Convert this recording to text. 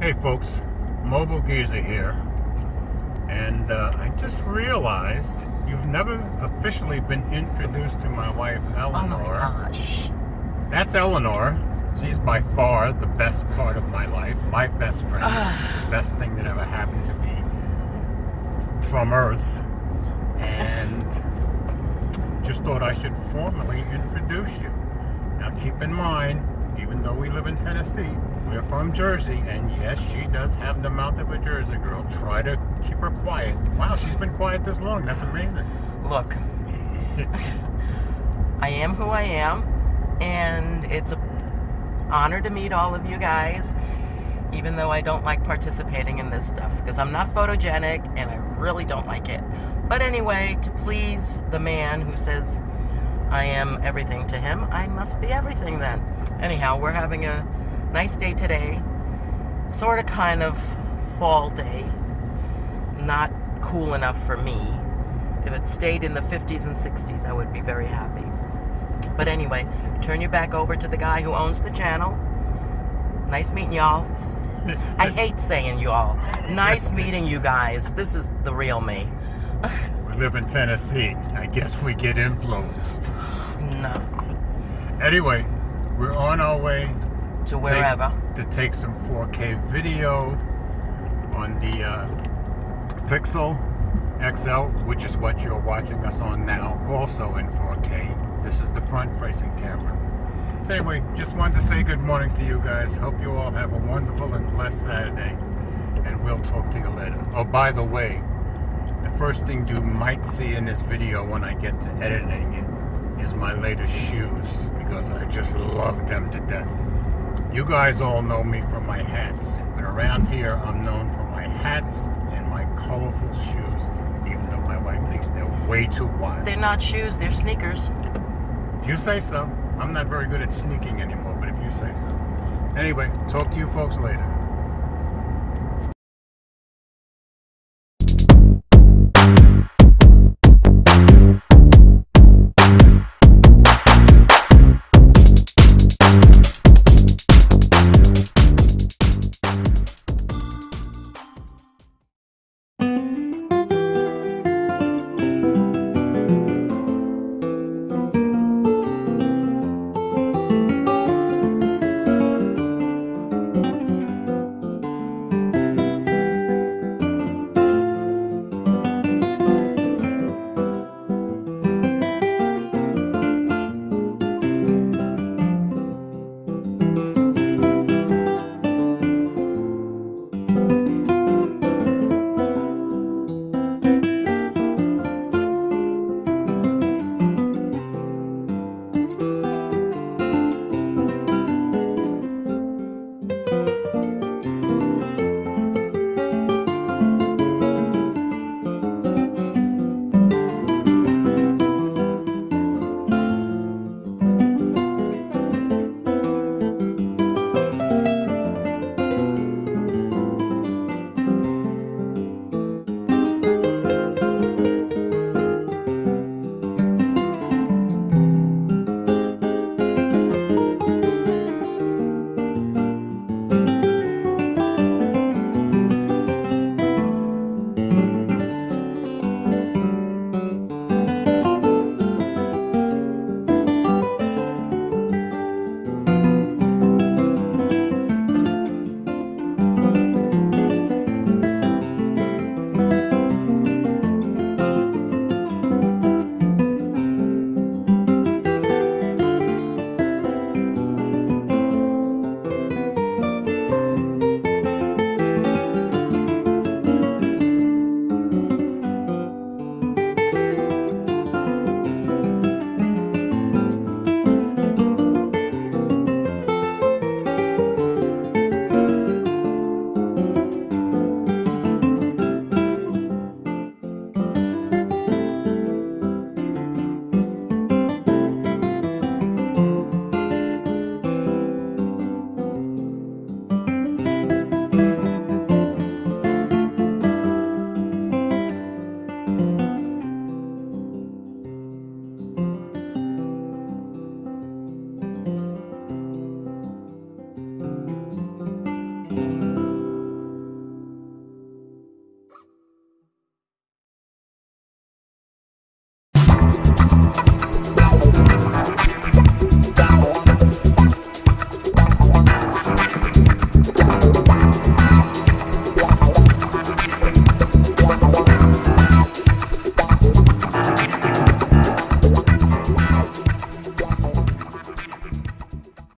Hey folks, Mobile Geezer here, and I just realized you've never officially been introduced to my wife, Eleanor. Oh my gosh. That's Eleanor. She's by far the best part of my life, my best friend, the best thing that ever happened to me from Earth, and just thought I should formally introduce you. Now keep in mind, even though we live in Tennessee, we're from Jersey, and yes, she does have the mouth of a Jersey girl. Try to keep her quiet. Wow, she's been quiet this long. That's amazing. Look, I am who I am, and it's an honor to meet all of you guys, even though I don't like participating in this stuff, because I'm not photogenic, and I really don't like it. But anyway, to please the man who says I am everything to him, I must be everything then. Anyhow, we're having a nice day today, sort of kind of fall day, not cool enough for me. If it stayed in the 50s and 60s, I would be very happy. But anyway, turn you back over to the guy who owns the channel. Nice meeting y'all. I hate saying y'all. Nice meeting you guys. This is the real me. We live in Tennessee. I guess we get influenced. No. Anyway, we're on our way To wherever. to take some 4K video on the Pixel XL, which is what you're watching us on now, also in 4K. This is the front-facing camera. So anyway, just wanted to say good morning to you guys. Hope you all have a wonderful and blessed Saturday, and we'll talk to you later. Oh, by the way, the first thing you might see in this video when I get to editing it is my latest shoes, because I just love them to death. You guys all know me from my hats, but around here I'm known for my hats and my colorful shoes, even though my wife thinks they're way too wild. They're not shoes, they're sneakers. If you say so. I'm not very good at sneaking anymore, but if you say so. Anyway, talk to you folks later.